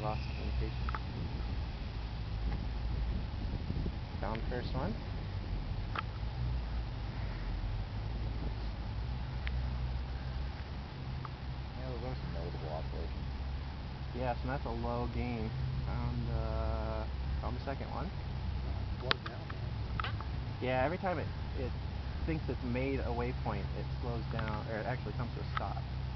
lost communication. Found the first one. Yeah, there was some notable oscillations. Yes, and that's a low gain. Found the second one. Slowed down now. Yeah, every time it thinks it's made a waypoint, it slows down, or it actually comes to a stop.